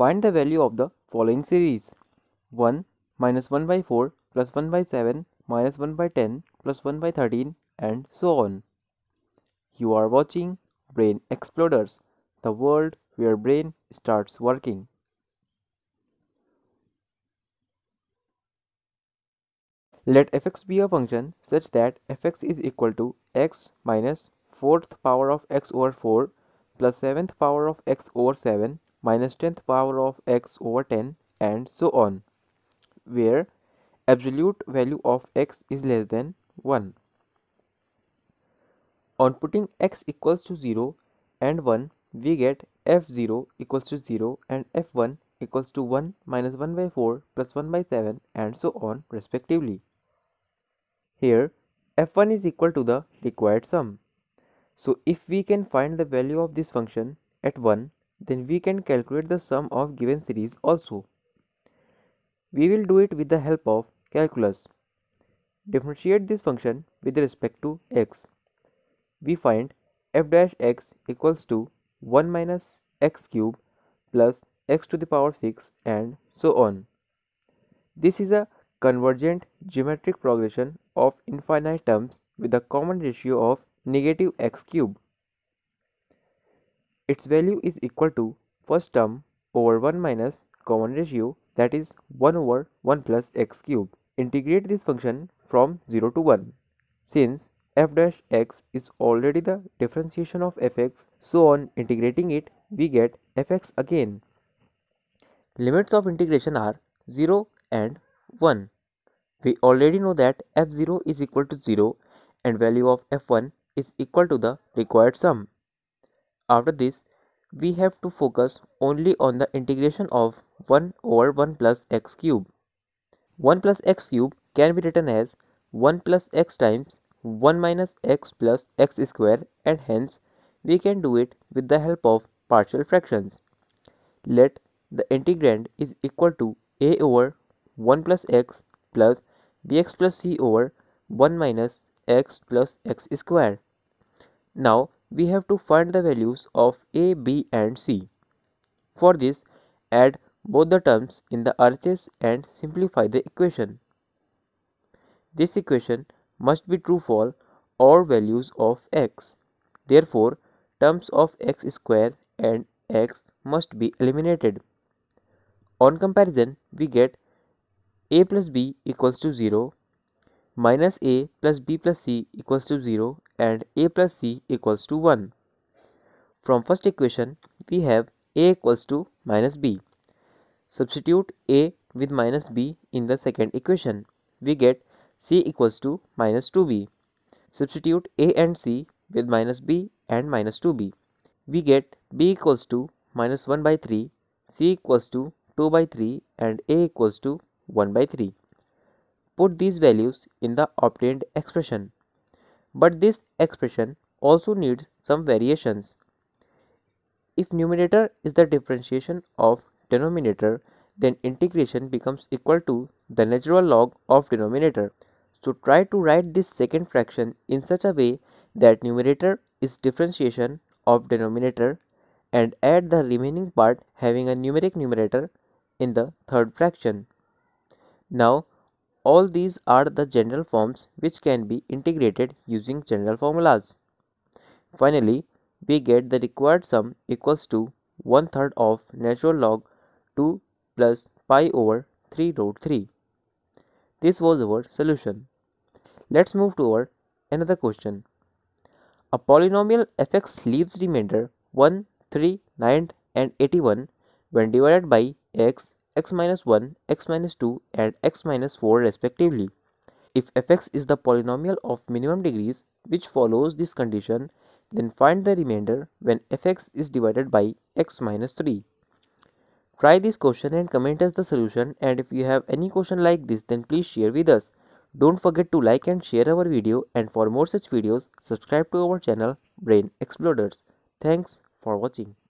Find the value of the following series: 1 minus 1 by 4 plus 1 by 7 minus 1 by 10 plus 1 by 13 and so on. You are watching Brain Exploders, the world where brain starts working. Let fx be a function such that fx is equal to x minus 4th power of x over 4 plus 7th power of x over 7 minus 10th power of x over 10 and so on, where absolute value of x is less than 1. On putting x equals to 0 and 1, we get f0 equals to 0 and f1 equals to 1 minus 1 by 4 plus 1 by 7 and so on respectively. Here, f1 is equal to the required sum. So if we can find the value of this function at 1, then we can calculate the sum of given series also. We will do it with the help of calculus. Differentiate this function with respect to x. We find f dash x equals to 1 minus x cube plus x to the power 6 and so on. This is a convergent geometric progression of infinite terms with a common ratio of negative x cube. Its value is equal to first term over 1 minus common ratio, that is 1 over 1 plus x cube. Integrate this function from 0 to 1. Since f dash x is already the differentiation of fx, so on integrating it we get fx again. Limits of integration are 0 and 1. We already know that f0 is equal to 0 and value of f1 is equal to the required sum. After this, we have to focus only on the integration of 1 over 1 plus x cube. 1 plus x cube can be written as 1 plus x times 1 minus x plus x square, and hence we can do it with the help of partial fractions. Let the integrand is equal to a over 1 plus x plus bx plus c over 1 minus x plus x square. Now we have to find the values of a, b and c. For this, add both the terms in the RHS and simplify the equation. This equation must be true for all values of x. Therefore, terms of x square and x must be eliminated. On comparison, we get a plus b equals to 0, minus a plus b plus c equals to 0 and a plus c equals to 1. From first equation, we have a equals to minus b. Substitute a with minus b in the second equation. We get c equals to minus 2b. Substitute a and c with minus b and minus 2b. We get b equals to minus 1 by 3, c equals to 2 by 3 and a equals to 1 by 3. Put these values in the obtained expression. But this expression also needs some variations. If numerator is the differentiation of denominator, then integration becomes equal to the natural log of denominator. So try to write this second fraction in such a way that numerator is differentiation of denominator and add the remaining part having a numeric numerator in the third fraction. Now all these are the general forms which can be integrated using general formulas. Finally, we get the required sum equals to 1/3 of natural log 2 plus pi over 3 root 3. This was our solution. Let's move to our another question. A polynomial fx leaves remainder 1, 3, 9 and 81 when divided by x, x minus 1, x minus 2 and x minus 4 respectively. If fx is the polynomial of minimum degrees which follows this condition, then find the remainder when fx is divided by x minus 3. Try this question and comment us the solution, and if you have any question like this, then please share with us. Don't forget to like and share our video, and for more such videos, subscribe to our channel Brain Exploders. Thanks for watching.